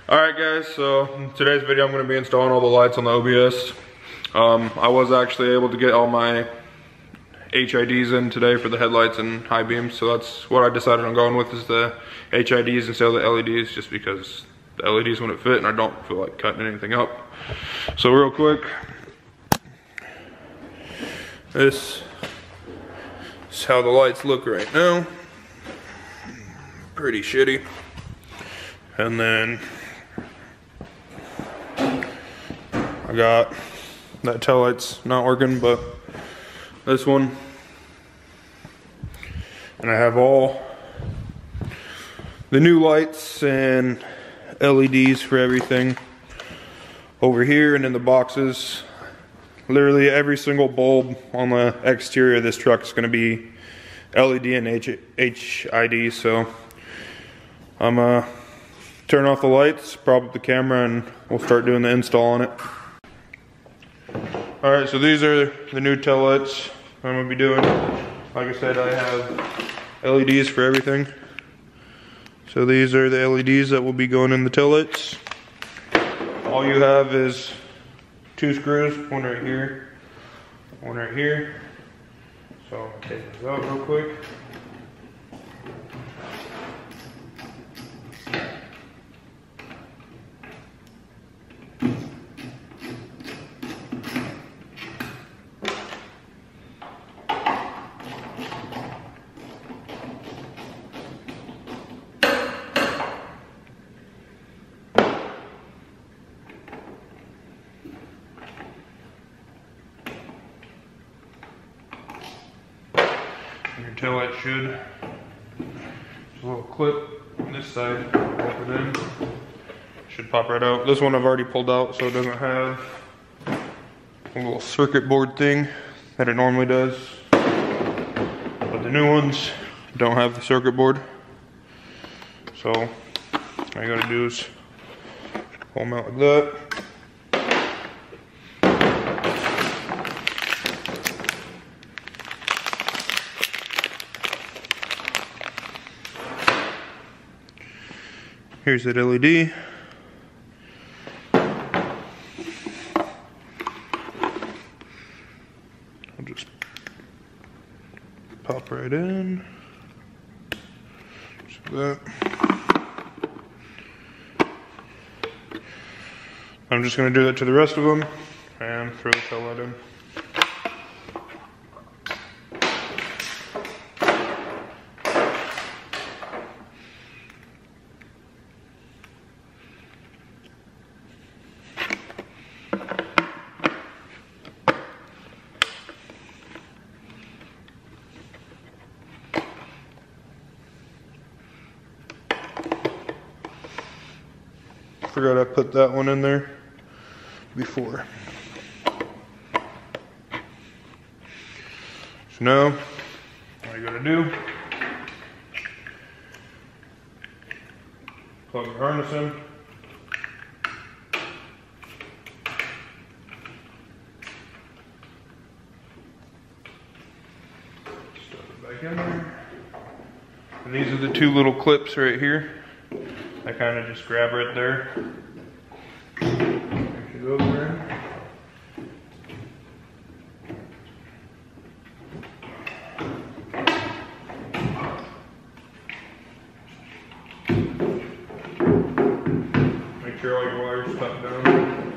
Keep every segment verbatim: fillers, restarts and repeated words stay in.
Alright guys, so in today's video I'm going to be installing all the lights on the O B S. Um, I was actually able to get all my H I Ds in today for the headlights and high beams, so that's what I decided on going with, is the H I Ds instead of the L E Ds, just because the L E Ds wouldn't fit and I don't feel like cutting anything up. So real quick, this is how the lights look right now. Pretty shitty. And then I got that tail light's not working, but this one, and I have all the new lights and L E Ds for everything over here and in the boxes. Literally every single bulb on the exterior of this truck is going to be L E D and H I D. So I'm uh turn off the lights, prop up the camera, and we'll start doing the install on it. Alright, so these are the new tail lights I'm going to be doing. Like I said, I have L E Ds for everything. So these are the L E Ds that will be going in the tail lights. All you have is two screws, one right here, one right here. So I'm going to take this out real quick. Your tail light should, there's a little clip on this side, pop it in, should pop right out. This one I've already pulled out, so it doesn't have a little circuit board thing that it normally does. But the new ones don't have the circuit board. So all you gotta do is pull them out like that. Here's that L E D. I'll just pop right in. Just like that. I'm just going to do that to the rest of them and throw the tail light in. Forgot I put that one in there before. So now, all you gotta do, plug the harness in. Stuff it back in there. And these are the two little clips right here. I kind of just grab right there. Actually go over there. Make sure all your wires stuck down.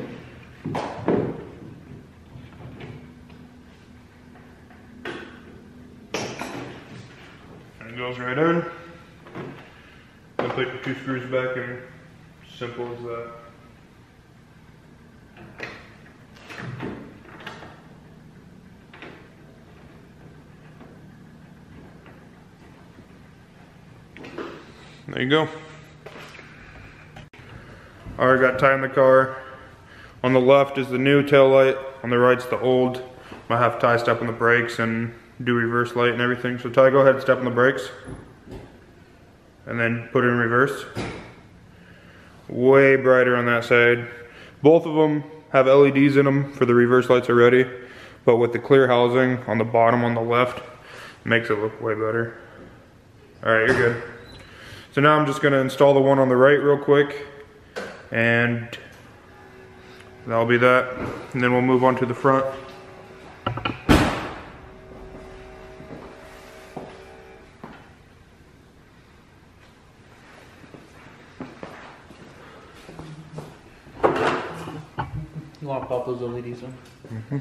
And it goes right in. Put the two screws back in, simple as that. There you go. Alright, got tie in the car. On the left is the new tail light, on the right's the old. I have Ty step on the brakes and do reverse light and everything. So Ty, go ahead and step on the brakes. And then put it in reverse. Way brighter on that side. Both of them have L E Ds in them for the reverse lights already, but with the clear housing on the bottom on the left, makes it look way better. All right, you're good. So now I'm just gonna install the one on the right real quick, And that'll be that. And then we'll move on to the front. You want to pop those L E Ds in? Mm-hmm.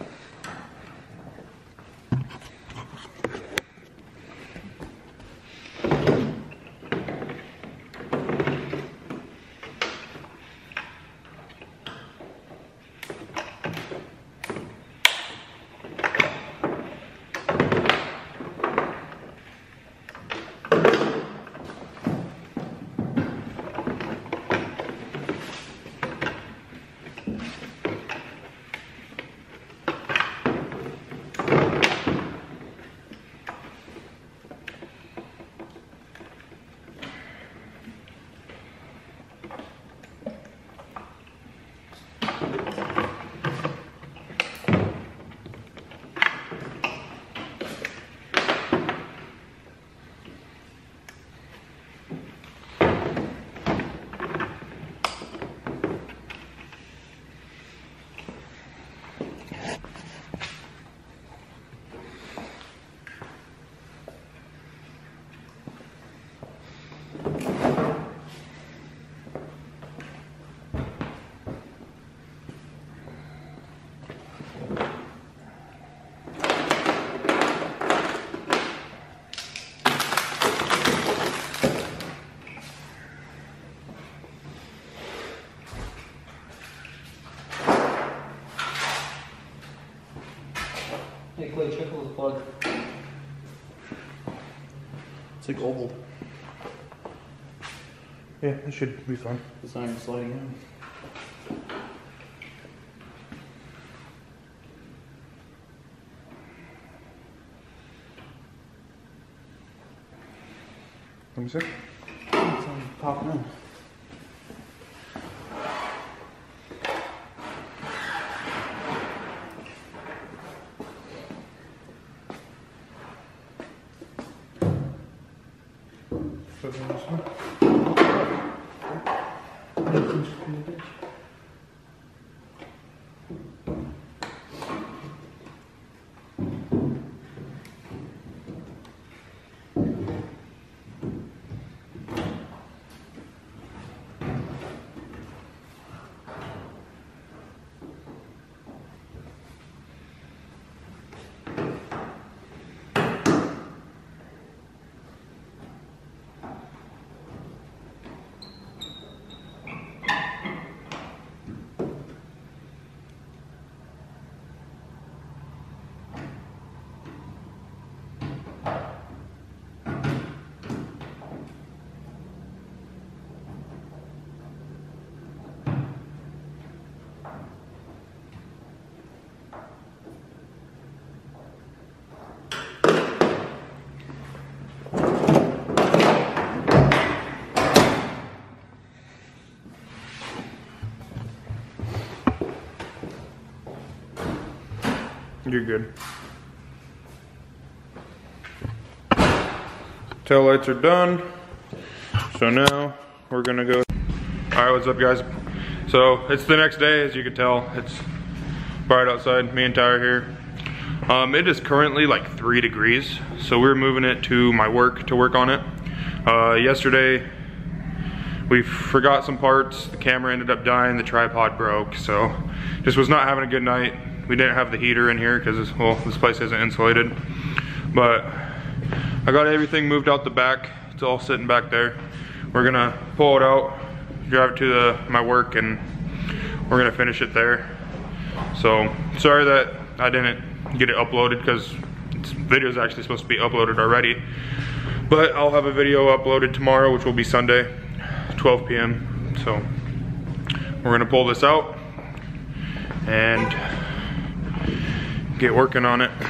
Hey Clay, check out the plug. It's like oval. Yeah, it should be fine. It's not even sliding in. Let me see. It's um, popping in. Put it in this one. You're good. Tail lights are done. So now we're gonna go. All right, what's up guys? So it's the next day, as you can tell. It's bright outside, me and Tyler here. Um, it is currently like three degrees. So we're moving it to my work to work on it. Uh, yesterday, we forgot some parts. The camera ended up dying, the tripod broke. So just was not having a good night. We didn't have the heater in here because, well, this place isn't insulated. But I got everything moved out the back. It's all sitting back there. We're gonna pull it out, drive it to the, my work, and we're gonna finish it there. So sorry that I didn't get it uploaded because this video is actually supposed to be uploaded already. But I'll have a video uploaded tomorrow, which will be Sunday, twelve p m So we're gonna pull this out and get working on it.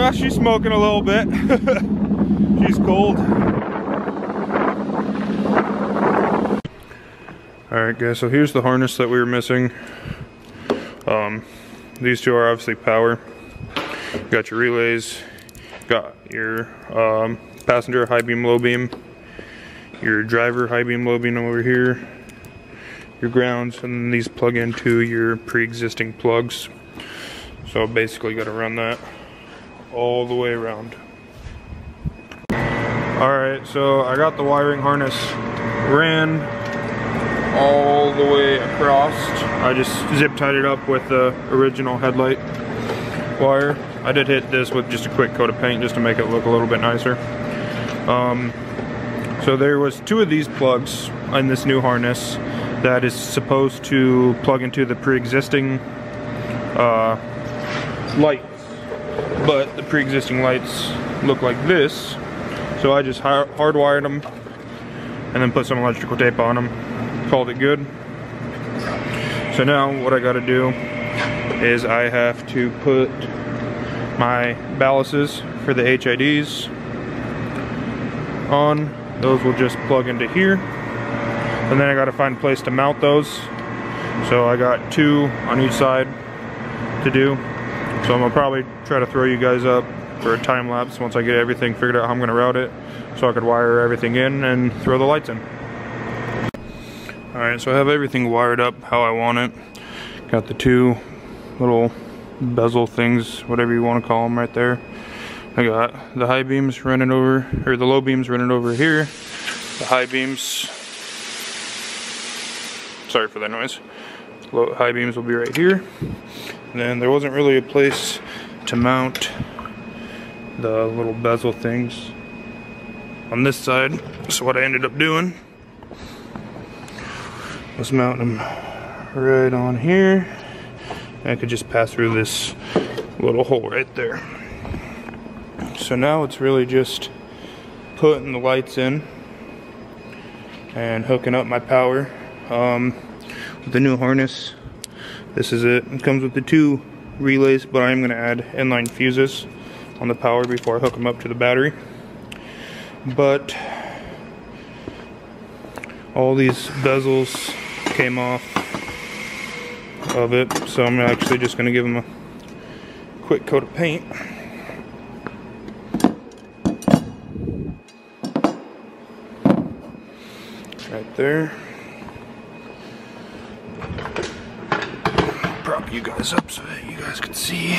Yeah, she's smoking a little bit. She's cold. Alright guys, so here's the harness that we were missing. Um, these two are obviously power. You got your relays, got your um, passenger high beam, low beam, your driver high beam, low beam over here, your grounds, and then these plug into your pre-existing plugs. So basically you got to run that all the way around. Alright, so I got the wiring harness ran all the way across. I just zip tied it up with the original headlight wire. I did hit this with just a quick coat of paint just to make it look a little bit nicer. Um, so there was two of these plugs in this new harness that is supposed to plug into the pre-existing uh, lights, but the pre-existing lights look like this, so I just hardwired them and then put some electrical tape on them, called it good. So now what I got to do is I have to put my balances for the H I Ds on. Those will just plug into here, and then I got to find a place to mount those. So I got two on each side to do. So I'm gonna probably try to throw you guys up for a time lapse once I get everything figured out how I'm gonna route it, so I could wire everything in and throw the lights in. Alright, so I have everything wired up how I want it. Got the two little bezel things, whatever you want to call them, right there. I got the high beams running over, or the low beams running over here. The high beams, sorry for that noise. Low, high beams will be right here. And then there wasn't really a place to mount the little bezel things on this side. So what I ended up doing was mount them right on here. And I could just pass through this little hole right there. So now it's really just putting the lights in and hooking up my power. Um, with the new harness, this is it. It comes with the two relays, but I'm going to add inline fuses on the power before I hook them up to the battery. But all these bezels came off of it, so I'm actually just going to give them a quick coat of paint. Right there. Prop you guys up so that you guys can see.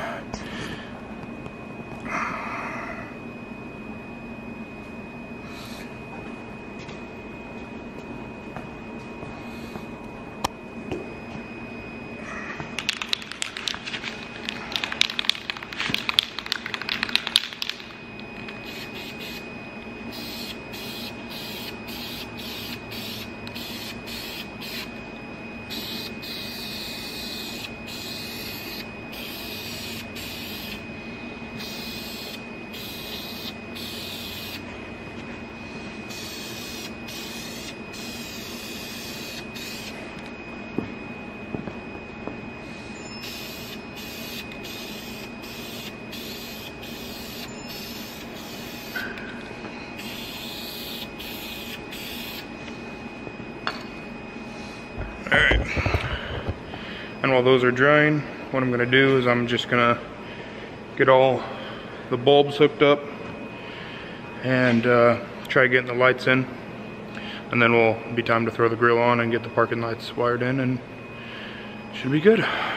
Alright, and while those are drying, what I'm going to do is I'm just going to get all the bulbs hooked up and uh, try getting the lights in, and then we'll be time to throw the grill on and get the parking lights wired in, and it should be good.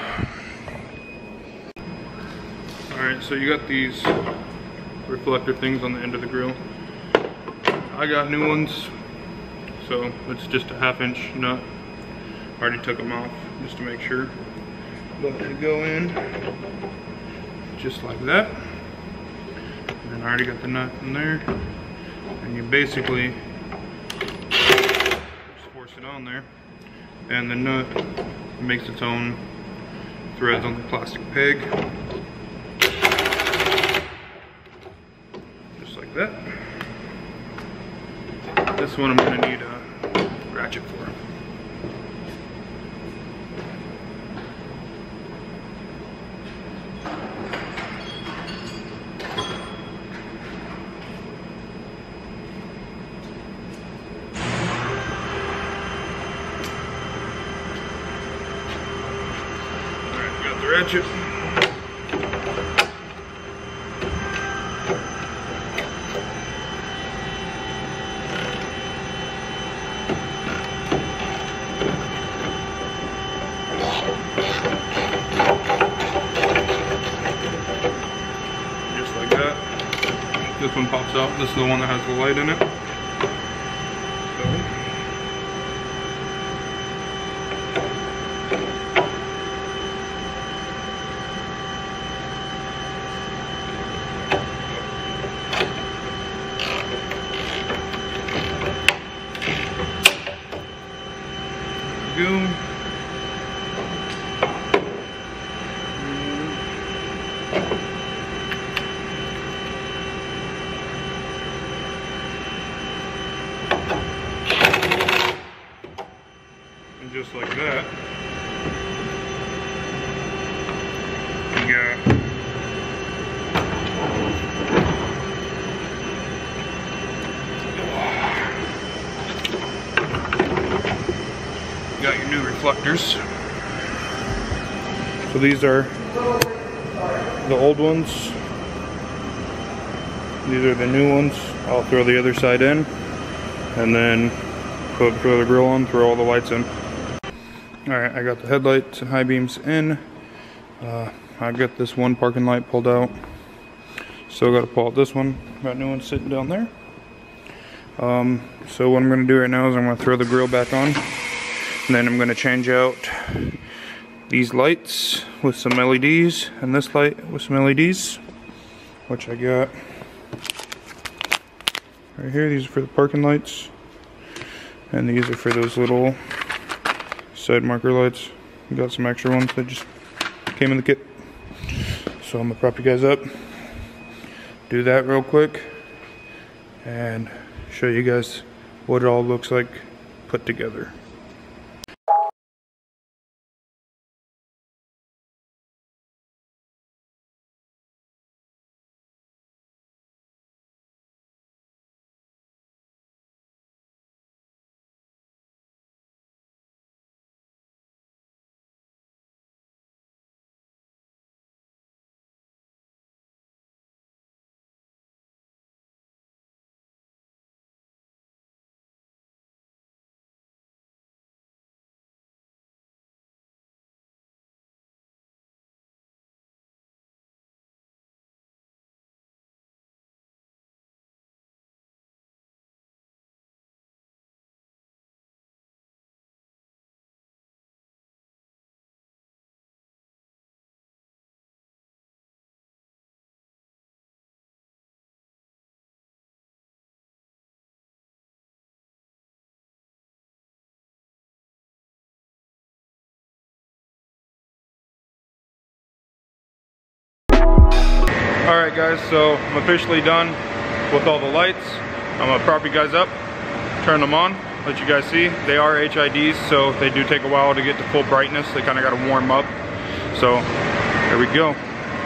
Alright, so you got these reflector things on the end of the grill. I got new ones, so it's just a half inch nut. I already took them off just to make sure. But they go in just like that. And then I already got the nut in there. And you basically just force it on there. And the nut makes its own threads on the plastic peg. Just like that. This one I'm going to need a ratchet for. This one pops out. This is the one that has the light in it. So, go. And just like that, you got you got your new reflectors. So these are the old ones. These are the new ones. I'll throw the other side in, and then put throw the grill on, throw all the lights in. Alright, I got the headlights and high beams in. Uh, I got this one parking light pulled out. Still got to pull out this one. Got new one sitting down there. Um, so what I'm going to do right now is I'm going to throw the grill back on. And then I'm going to change out these lights with some L E Ds. And this light with some L E Ds. Which I got right here. These are for the parking lights. And these are for those little side marker lights. We got some extra ones that just came in the kit. So I'm gonna prop you guys up, do that real quick, and show you guys what it all looks like put together. Alright guys, so I'm officially done with all the lights. I'm gonna prop you guys up, turn them on, let you guys see. They are H I Ds, so they do take a while to get to full brightness. They kind of got to warm up. So there we go.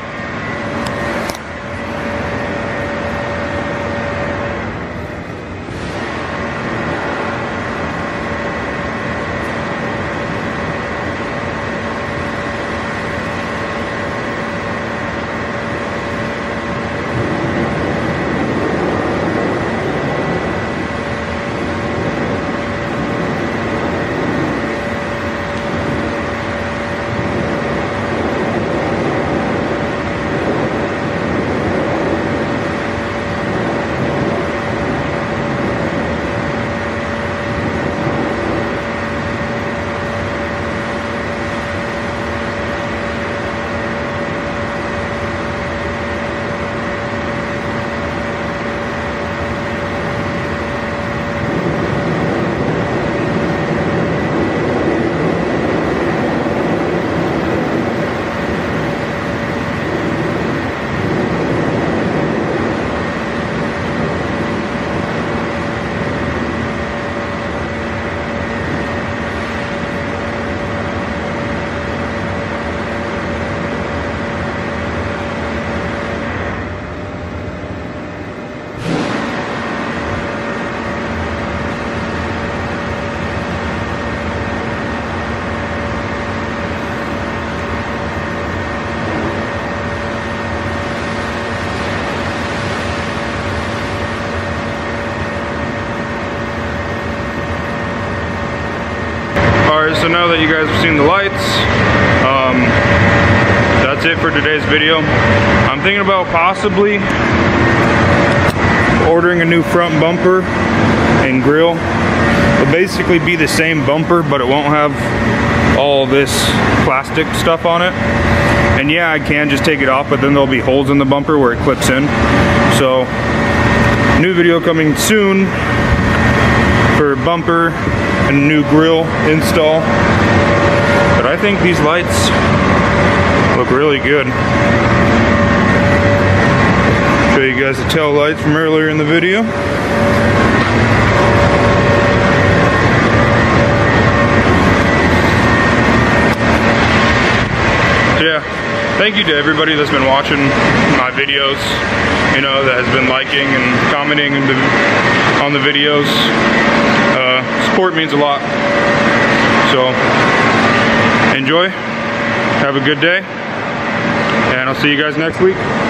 Alright, so now that you guys have seen the lights, um, that's it for today's video. I'm thinking about possibly ordering a new front bumper and grill. It'll basically be the same bumper, but it won't have all this plastic stuff on it. And yeah, I can just take it off, but then there'll be holes in the bumper where it clips in. So, new video coming soon for bumper and new grill install. But I think these lights look really good. Show you guys the tail lights from earlier in the video. Yeah, thank you to everybody that's been watching my videos, you know, that has been liking and commenting on the videos. Uh, support means a lot. So, enjoy, have a good day, and I'll see you guys next week.